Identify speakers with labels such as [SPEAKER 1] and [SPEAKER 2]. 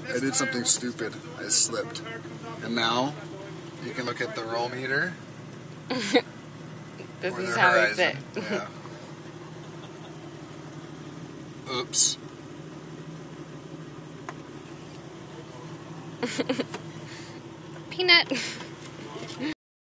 [SPEAKER 1] I did something stupid. I slipped. And now, you can look at the roll meter.
[SPEAKER 2] This is how we sit.
[SPEAKER 1] Yeah. Oops.
[SPEAKER 2] Peanut.